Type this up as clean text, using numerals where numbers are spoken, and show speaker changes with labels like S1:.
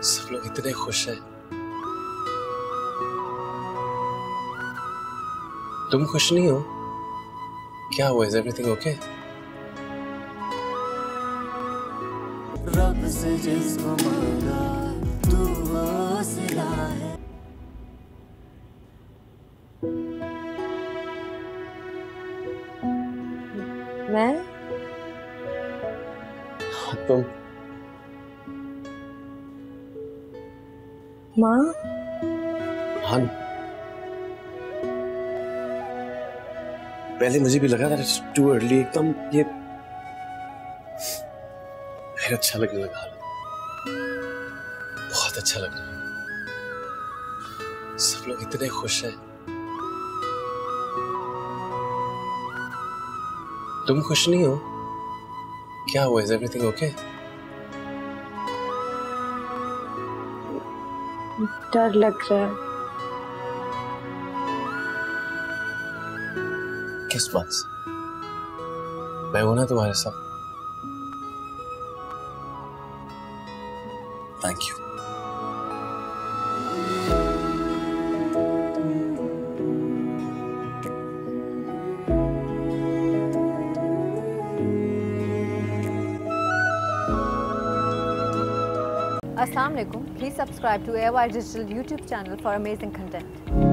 S1: सब लोग इतने खुश हैं। तुम खुश नहीं हो? क्या हुआ? Is everything okay?
S2: रब से जिसको मांगा तू वो सिला है।
S3: मैं?
S1: तुम?
S3: माँ?
S1: हाँ, पहले मुझे भी लगा था इट्स टू अर्ली, एकदम ये फिर अच्छा लगने लगा। बहुत अच्छा लग रहा है। सब लोग इतने खुश हैं। तुम खुश नहीं हो? क्या हुआ? Is everything okay?
S3: डर लग रहा है।
S1: किस बात से? मैं हूं ना तुम्हारे साथ। Thank you.
S4: Assalamu alaikum. Please subscribe to AOI Digital YouTube channel for amazing content.